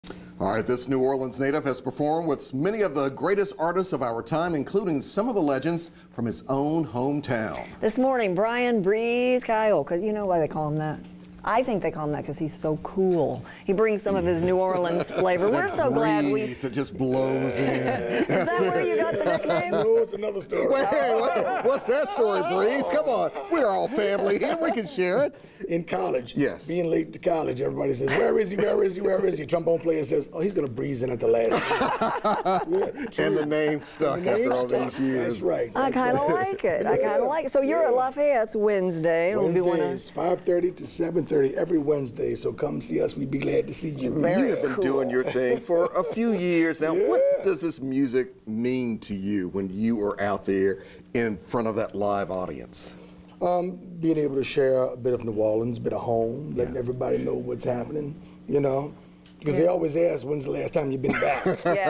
All right, this New Orleans native has performed with many of the greatest artists of our time, including some of the legends from his own hometown. This morning, Brian Breeze Cayolle, because you know why they call him that? I think they call him that because he's so cool. He brings some of his New Orleans flavor. We're so glad we... It just blows in. Is that where you got the nickname? No, it's another story. Wait, what's that story, Breeze? Come on, we're all family here. We can share it. In college, yes, being late to college, everybody says, "Where is he? Where is he? Where is he?" Trombone player says, "Oh, he's going to breeze in at the last." Yeah, and the name stuck after all these years. That's right. I kind of like it. I kind of like it. So you're at Lafayette's Wednesday. Wednesdays, 5:30 to 7:30 every Wednesday. So come see us. We'd be glad to see you. You have been doing your thing for a few years now. What does this music mean to you when you are out there in front of that live audience? Being able to share a bit of New Orleans, a bit of home, letting everybody know what's happening, you know. Because they always ask, when's the last time you've been back?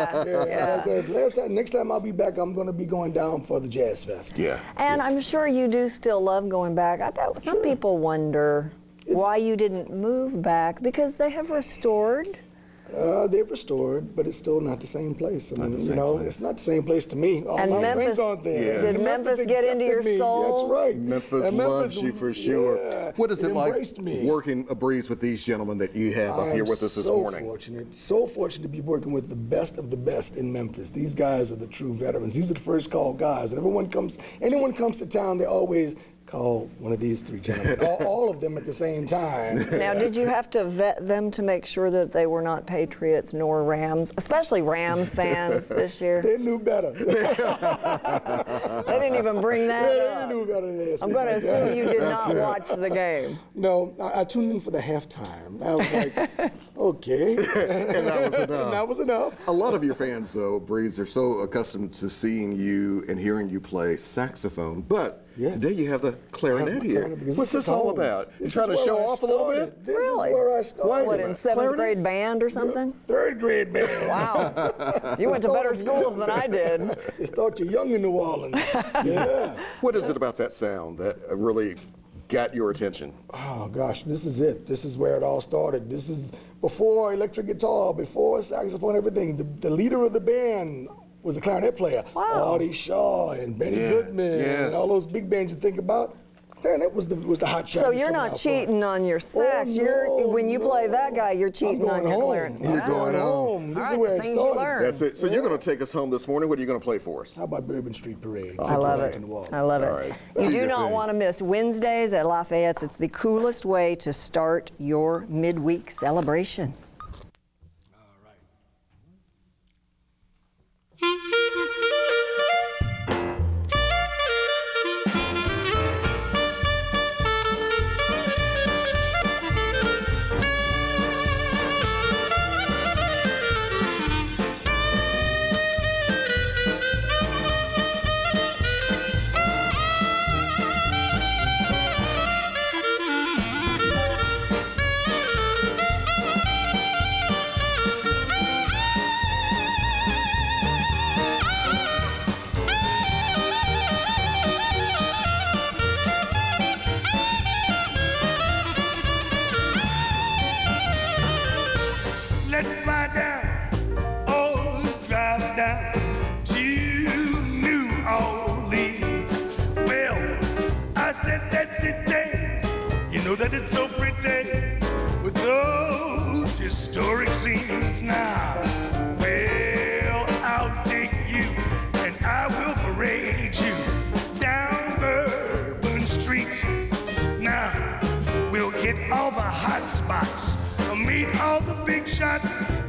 So next time I'll be back, I'm going to be going down for the Jazz Fest. And I'm sure you do still love going back. I bet some people wonder why you didn't move back, because they have restored. They've restored, but it's still not the same place. I mean, you know, it's not the same place to me. All and my Memphis, friends aren't there. Did Memphis get into your soul? That's right. Memphis loves you for sure. Yeah, what is it like working a breeze with these gentlemen that you have up here with us this morning? So fortunate to be working with the best of the best in Memphis. These guys are the true veterans. These are the first call guys. And anyone comes to town, they always call one of these three gentlemen, all of them at the same time. Now, did you have to vet them to make sure that they were not Patriots nor Rams, especially Rams fans this year? They knew better. They didn't even bring that up. They knew better than this. I'm going to assume you did not watch the game. No, I tuned in for the halftime. I was like, okay. And that was enough. And that was enough. A lot of your fans, though, Breeze, are so accustomed to seeing you and hearing you play saxophone, but today you have the clarinet here. What's this all about? You trying to show off a little bit? This is where I started. What, in 7th grade band or something? 3rd grade band. Wow. You went to better schools than I did. It starts you young in New Orleans. What is it about that sound that really got your attention? Oh gosh, this is it. This is where it all started. This is before electric guitar, before saxophone, everything. The leader of the band was a clarinet player. Wow. Artie Shaw and Benny Goodman and all those big bands you think about. Clarinet was the hot shot. So you're not cheating on your sax. When you play that guy, you're cheating on your clarinet. You're going home. This is where it started. That's it. So you're going to take us home this morning. What are you going to play for us? How about Bourbon Street Parade? I love it. I love it. You do not want to miss Wednesdays at Lafayette's. It's the coolest way to start your midweek celebration. Let's fly down, oh, drive down to New Orleans. Well, I said that city, you know that it's so pretty with those historic scenes now. Well, I'll take you and I will parade you down Bourbon Street. Now, we'll hit all the hot spots, meet all the big shots.